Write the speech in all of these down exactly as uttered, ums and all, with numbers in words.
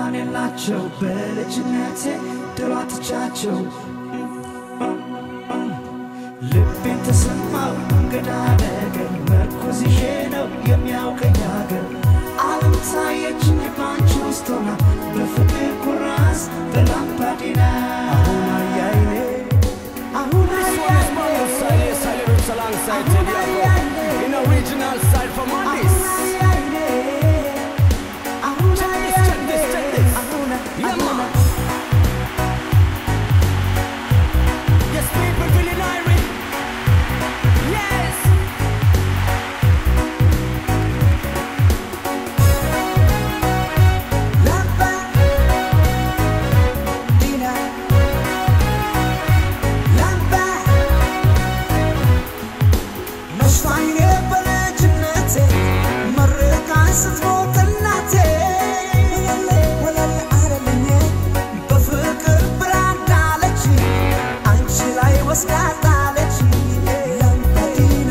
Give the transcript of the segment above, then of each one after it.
ሚዛን የላቸው በልጅነቴ ድሮ አጥቻቸው ልቤን ተሰማው እንግዳ ነገር መርኮዝ ይዤ ነው የሚያውቀኝ ሀገር ዓለም ታየችኝ ባንቺ ውስጥ ሆና በፍቅር ኩራዝ በላምባዲና አሁን አያይኔ አሁን አያይኔ alongside Tediago in original style from Addis. Check this, check this, check this. Yeah, man. Yes, people feeling irate. Yes. Lamba, Dina, Lamba. Nashwaiye balajnate, marka ስትሞት እናቴ ወለል አረለኝ በፍቅር ብራዳለች አንቺ ላይ ወስዳታለች ለምበዲነ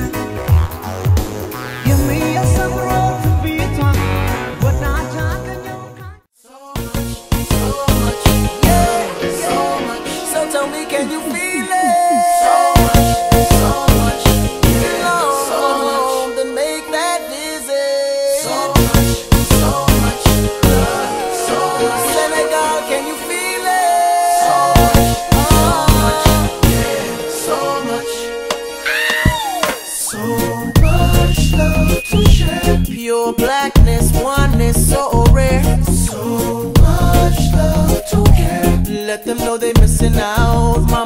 የሚያሰምረው ቢቷ ወዳጅ አገኘው So much, yeah, so much. So tell me, can you feel it? So much, so much, yeah, so much. Then make that visit. So much, so much, so much. Senegal, can you feel it? So much, yeah, so much. So much love to share. Pure blackness, oneness, so rare. So much love to care. Let them know they missing out. My